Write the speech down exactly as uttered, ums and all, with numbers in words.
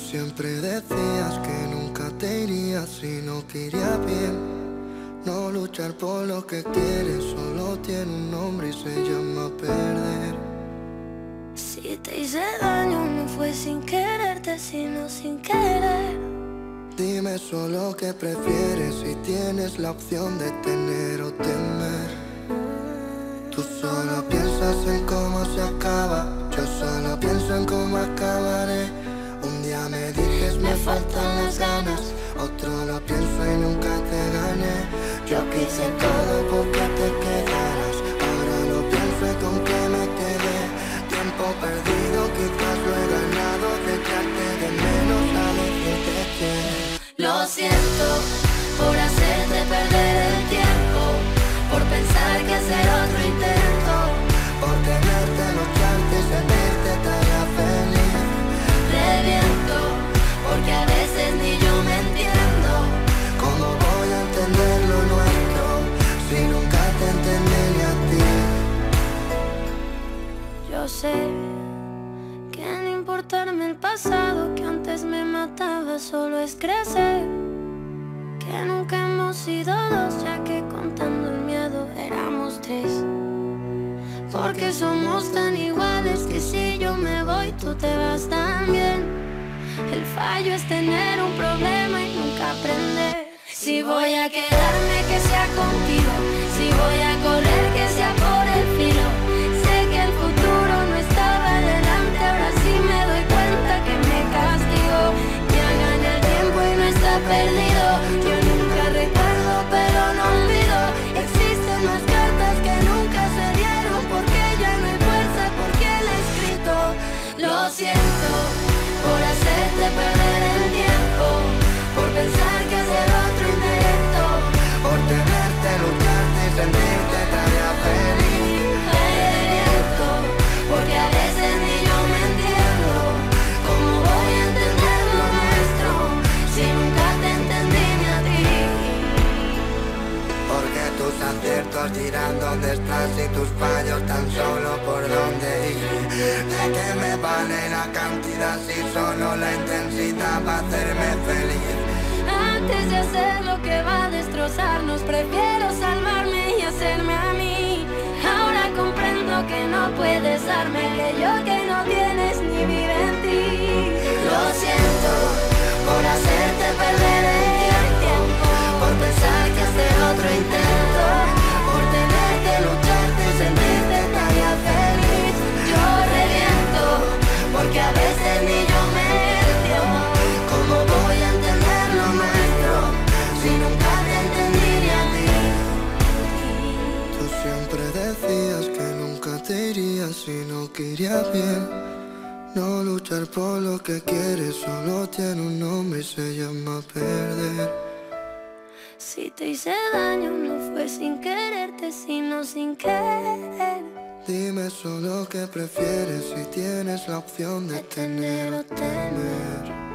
siempre decías que nunca te irías si no quería bien. No luchar por lo que quieres solo tiene un nombre y se llama perder. Si te hice daño no fue sin quererte, sino sin querer. Dime solo qué prefieres si tienes la opción de tener o temer. Tú solo piensas en cómo se acaba, yo solo pienso en cómo acabaré. Un día me dices me faltan las ganas, otro lo pienso y nunca te gané. Yo quise todo porque te quedaras, ahora lo pienso y con qué me quedé. Tiempo perdido, quizás lo he ganado, de echarte de menos a decirte que lo siento por hacerte perder el tiempo, por pensar que hacer otro intento, por tenerte, lucharte y sentirte tan feliz. Reviento porque a veces ni yo me entiendo. ¿Cómo voy a entender lo nuestro si nunca te entendí ni a ti? Yo sé que no importarme el pasado que antes me mataba solo es crecer, que nunca hemos sido dos, ya que contando el miedo éramos tres. Porque somos tan iguales que si yo me voy tú te vas también. El fallo es tener un problema y nunca aprender. Si voy a quedarme que sea contigo, si voy a correr que sea por el filo. Sé que el futuro no estaba delante, ahora sí me doy cuenta que me castigo. Ya gané el tiempo y no está perdido. Yo nunca recuerdo pero no olvido. Existen más cartas que nunca se dieron, porque ya no hay fuerza, porque él ha escrito. Lo siento por hacerte perder el tiempo, por pensar que hacer otro intento, por tenerte, lucharte y sentirte tan feliz. Reviento porque a veces ni yo me entiendo. ¿Cómo voy a entender lo nuestro si nunca te entendí ni a ti? Porque tus aciertos dirán dónde estás y tus fallos tan solo por dónde ir. ¿De qué me vale la cantidad si solo la intensidad va a hacerme feliz? Antes de hacer lo que va a destrozarnos, prefiero salvarme y hacerme a mí. Ahora comprendo que no puedes darme que yo que no tienes ni vive en ti. Lo siento por hacerte perder el tiempo, por pensar que hacer otro intento, por tenerte, lucharte y sentirte tan feliz. Yo reviento porque a veces ni yo me entiendo. ¿Cómo voy a entender lo nuestro si nunca te entendí ni a ti? Tú siempre decías que nunca te irías si no querías bien. No luchar por lo que quieres solo tiene un nombre y se llama perder. Si te hice daño no fue sin quererte, sino sin querer. Dime solo qué prefieres si tienes la opción de tener o temer.